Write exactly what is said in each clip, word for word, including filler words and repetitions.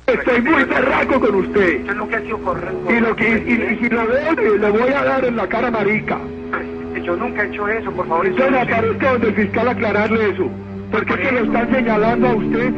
Estoy muy berraco con usted. Usted nunca ha sido correcto. Y, lo que, y, y si lo veo, le le voy a dar en la cara marica. Yo nunca he hecho eso, por favor. Entonces aparezca donde el fiscal a aclararle eso. Porque es que lo están señalando a usted.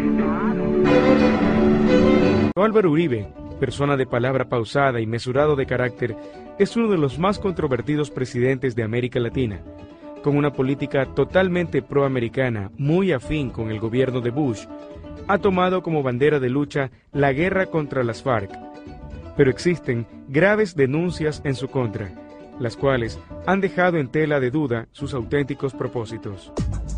Álvaro Uribe, persona de palabra pausada y mesurado de carácter, es uno de los más controvertidos presidentes de América Latina, con una política totalmente proamericana, muy afín con el gobierno de Bush. Ha tomado como bandera de lucha la guerra contra las FARC, pero existen graves denuncias en su contra, las cuales han dejado en tela de duda sus auténticos propósitos.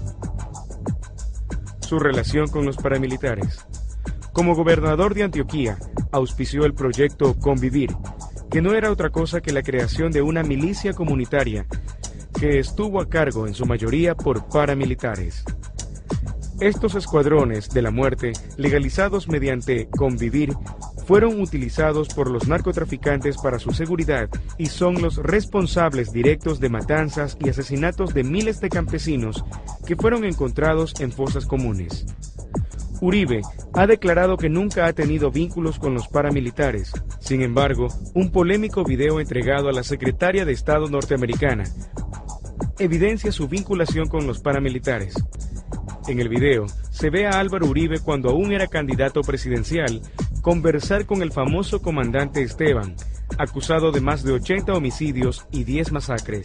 Su relación con los paramilitares. Como gobernador de Antioquia, auspició el proyecto Convivir, que no era otra cosa que la creación de una milicia comunitaria que estuvo a cargo en su mayoría por paramilitares. Estos escuadrones de la muerte, legalizados mediante Convivir, fueron utilizados por los narcotraficantes para su seguridad y son los responsables directos de matanzas y asesinatos de miles de campesinos que fueron encontrados en fosas comunes. Uribe ha declarado que nunca ha tenido vínculos con los paramilitares. Sin embargo, un polémico video entregado a la secretaria de Estado norteamericana evidencia su vinculación con los paramilitares. En el video se ve a Álvaro Uribe, cuando aún era candidato presidencial, conversar con el famoso comandante Esteban, acusado de más de ochenta homicidios y diez masacres.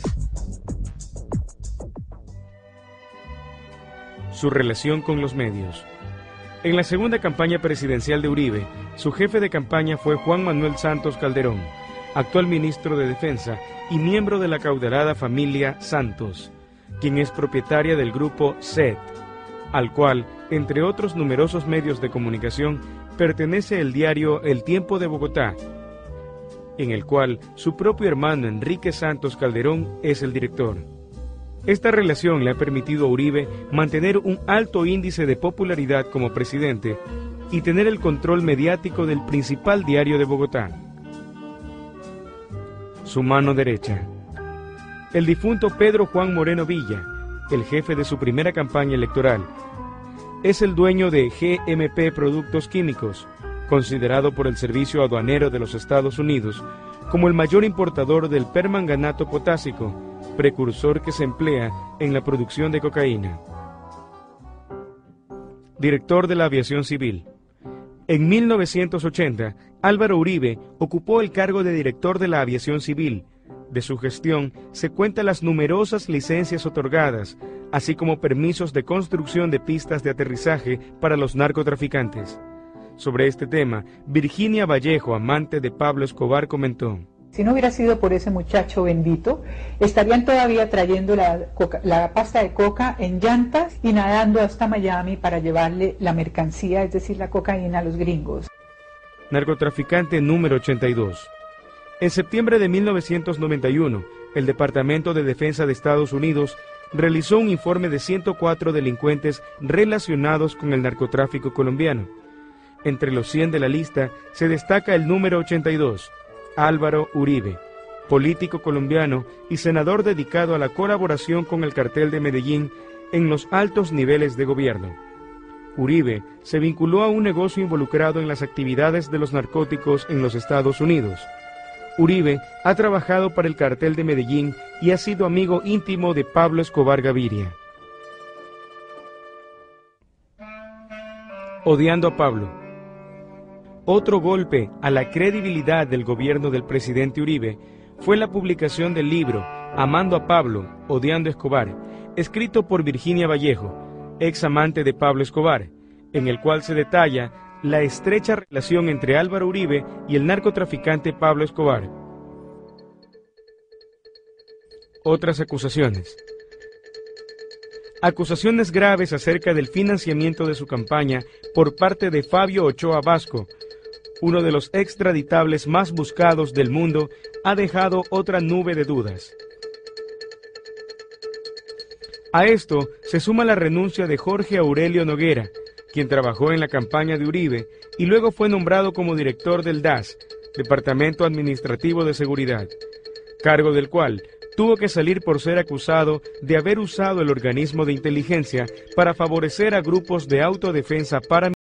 Su relación con los medios. En la segunda campaña presidencial de Uribe, su jefe de campaña fue Juan Manuel Santos Calderón, actual ministro de Defensa y miembro de la caudalada familia Santos, quien es propietaria del grupo S E T, al cual, entre otros numerosos medios de comunicación, pertenece el diario El Tiempo de Bogotá, en el cual su propio hermano Enrique Santos Calderón es el director. Esta relación le ha permitido a Uribe mantener un alto índice de popularidad como presidente y tener el control mediático del principal diario de Bogotá. Su mano derecha. El difunto Pedro Juan Moreno Villa, el jefe de su primera campaña electoral, es el dueño de G M P Productos Químicos, considerado por el Servicio Aduanero de los Estados Unidos como el mayor importador del permanganato potásico, precursor que se emplea en la producción de cocaína. Director de la Aviación Civil. En mil novecientos ochenta, Álvaro Uribe ocupó el cargo de director de la Aviación Civil. De su gestión se cuentan las numerosas licencias otorgadas, así como permisos de construcción de pistas de aterrizaje para los narcotraficantes. Sobre este tema, Virginia Vallejo, amante de Pablo Escobar, comentó: si no hubiera sido por ese muchacho bendito, estarían todavía trayendo la, coca, la pasta de coca en llantas y nadando hasta Miami para llevarle la mercancía, es decir, la cocaína, a los gringos. Narcotraficante número ochenta y dos. En septiembre de mil novecientos noventa y uno, el Departamento de Defensa de Estados Unidos realizó un informe de ciento cuatro delincuentes relacionados con el narcotráfico colombiano. Entre los cien de la lista se destaca el número ochenta y dos, Álvaro Uribe, político colombiano y senador dedicado a la colaboración con el cartel de Medellín en los altos niveles de gobierno. Uribe se vinculó a un negocio involucrado en las actividades de los narcóticos en los Estados Unidos. Uribe ha trabajado para el cartel de Medellín y ha sido amigo íntimo de Pablo Escobar Gaviria. Odiando a Pablo. Otro golpe a la credibilidad del gobierno del presidente Uribe fue la publicación del libro Amando a Pablo, Odiando a Escobar, escrito por Virginia Vallejo, ex amante de Pablo Escobar, en el cual se detalla la estrecha relación entre Álvaro Uribe y el narcotraficante Pablo Escobar. Otras acusaciones. Acusaciones graves acerca del financiamiento de su campaña por parte de Fabio Ochoa Vasco, uno de los extraditables más buscados del mundo, ha dejado otra nube de dudas. A esto se suma la renuncia de Jorge Aurelio Noguera, quien trabajó en la campaña de Uribe y luego fue nombrado como director del D A S, Departamento Administrativo de Seguridad, cargo del cual tuvo que salir por ser acusado de haber usado el organismo de inteligencia para favorecer a grupos de autodefensa paramilitares